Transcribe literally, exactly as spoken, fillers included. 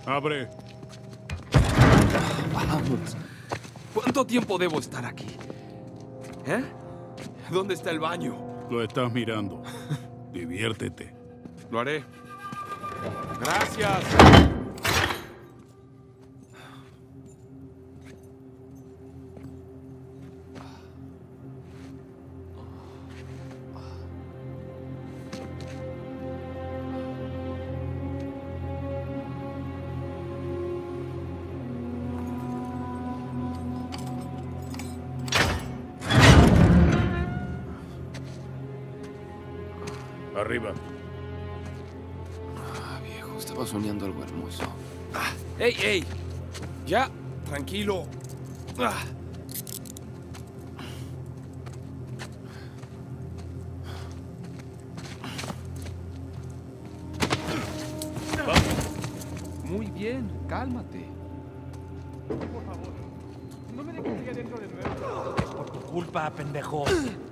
Abre. Vamos. ¿Cuánto tiempo debo estar aquí? ¿Eh? ¿Dónde está el baño? Lo estás mirando. Diviértete. Lo haré. Gracias. Arriba. Ah, viejo, estaba soñando algo hermoso. Ah, ¡Ey, ey! Ya, tranquilo. Ah. Muy bien, cálmate. Por favor, no me dejes aquí adentro de nuevo. Es por tu culpa, pendejo.